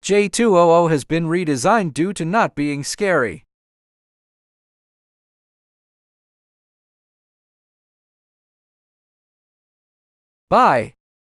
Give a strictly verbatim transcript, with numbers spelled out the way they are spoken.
J two hundred has been redesigned due to not being scary. Bye.